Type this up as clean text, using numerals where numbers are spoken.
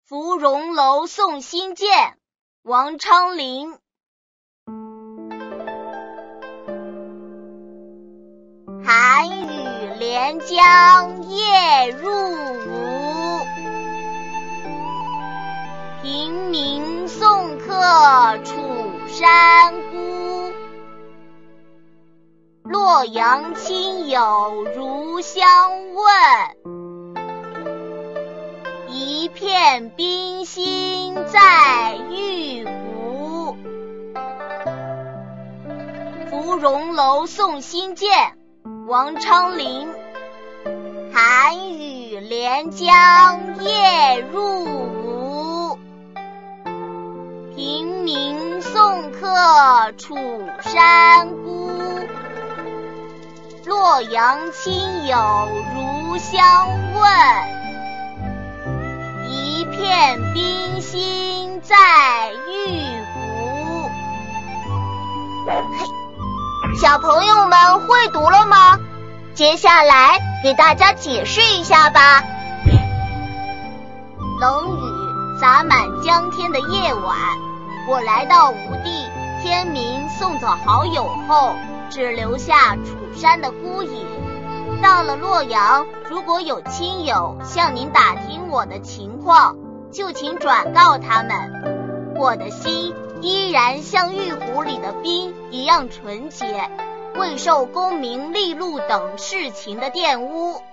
芙蓉楼送辛渐，王昌龄。寒雨连江夜入吴，平明送客楚山孤。洛阳亲友如相问，一片冰心在玉壶。芙蓉楼送辛渐，王昌龄。寒雨连江夜入吴，平明送客楚山孤。洛阳亲友如相问，一片冰心在玉壶。 小朋友们会读了吗？接下来给大家解释一下吧。 冷雨洒满江天的夜晚，我来到吴地，天明送走好友后，只留下楚山的孤影。到了洛阳，如果有亲友向您打听我的情况，就请转告他们，我的心依然像玉壶里的冰一样纯洁，未受功名利禄等事情的玷污。